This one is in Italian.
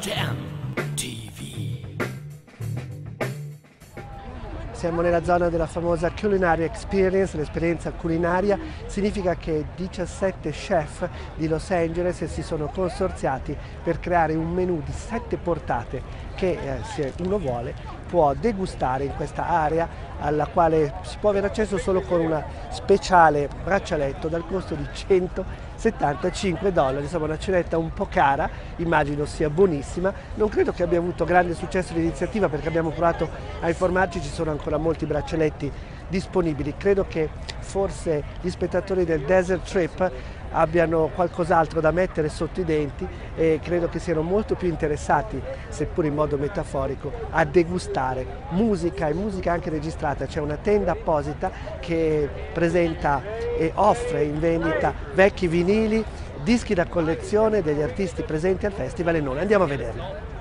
Jam TV. Siamo nella zona della famosa Culinary Experience, l'esperienza culinaria. Significa che 17 chef di Los Angeles si sono consorziati per creare un menù di 7 portate che, se uno vuole, può degustare in questa area alla quale si può avere accesso solo con un speciale braccialetto dal costo di $175. Insomma, una cenetta un po' cara, immagino sia buonissima. Non credo che abbia avuto grande successo l'iniziativa perché abbiamo provato a informarci, ci sono ancora molti braccialetti disponibili. Credo che forse gli spettatori del Desert Trip abbiano qualcos'altro da mettere sotto i denti e credo che siano molto più interessati, seppur in modo metaforico, a degustare musica e musica anche registrata. C'è una tenda apposita che presenta e offre in vendita vecchi vinili, dischi da collezione degli artisti presenti al festival e non. Andiamo a vederli.